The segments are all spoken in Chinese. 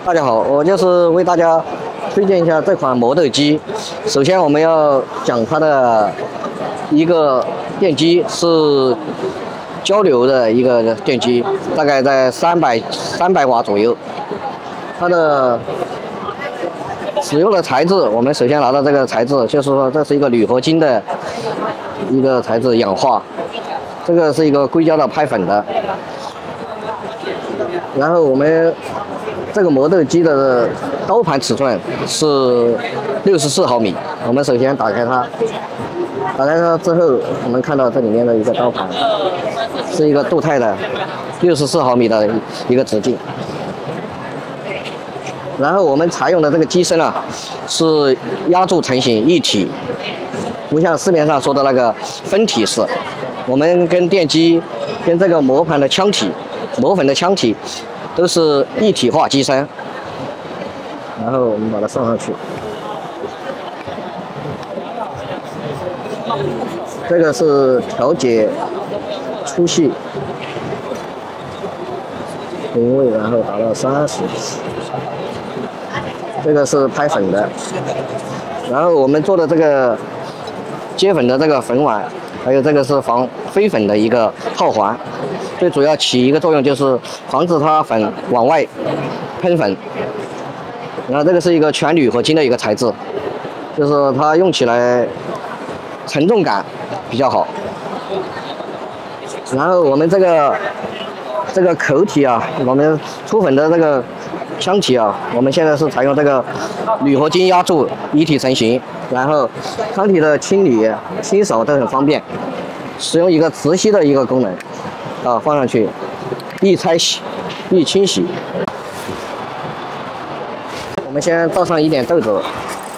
大家好，我就是为大家推荐一下这款磨豆机。首先我们要讲它的一个电机是交流的一个电机，大概在300瓦左右。它的使用的材质，我们首先拿到这个材质，就是说这是一个铝合金的一个材质，氧化。这个是一个硅胶的拍粉的。然后我们这个磨豆机的刀盘尺寸是64毫米。我们首先打开它，之后，我们看到这里面的一个刀盘，是一个镀钛的64毫米的一个直径。然后我们采用的这个机身啊，是压铸成型一体，不像市面上说的那个分体式。我们跟电机跟这个磨盘的腔体、磨粉的腔体都是一体化机身。然后我们把它送上去。这个是调节粗细定位，然后达到30。这个是拍粉的，然后我们做的这个接粉的这个粉碗，还有这个是防飞粉的一个套环，最主要起一个作用就是防止它粉往外喷粉。然后这个是一个全铝合金的一个材质，就是它用起来承重感比较好。然后我们这个口体啊，我们出粉的这个腔体啊，我们现在是采用这个铝合金压铸一体成型，然后腔体的清理、清扫都很方便，使用一个磁吸的一个功能啊，放上去易拆洗、易清洗。我们先倒上一点豆子，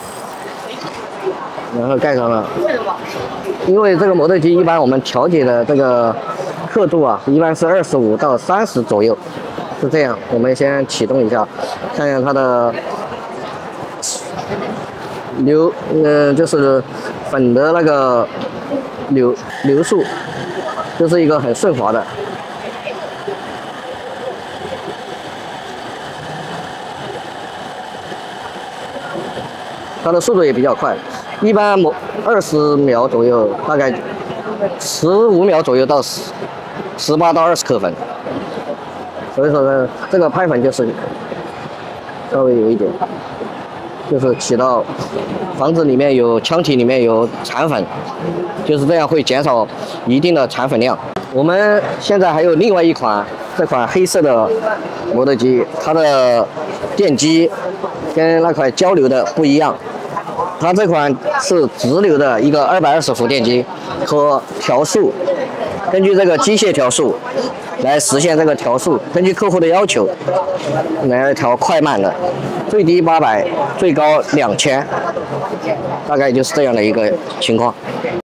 然后盖上了。因为这个磨豆机一般我们调节的这个刻度啊，一般是25到30左右，是这样。我们先启动一下，看看它的就是粉的那个流速，就是一个很顺滑的。它的速度也比较快，一般20秒左右，大概15秒左右到18到20克粉。所以说呢，这个拍粉就是稍微有一点，就是起到防止里面有腔体里面有残粉，就是这样会减少一定的残粉量。我们现在还有另外一款，这款黑色的磨豆机，它的电机跟那款交流的不一样。它这款是直流的一个220伏电机，和调速，根据这个机械调速来实现这个调速，根据客户的要求来调快慢的，最低800，最高2000，大概就是这样的一个情况。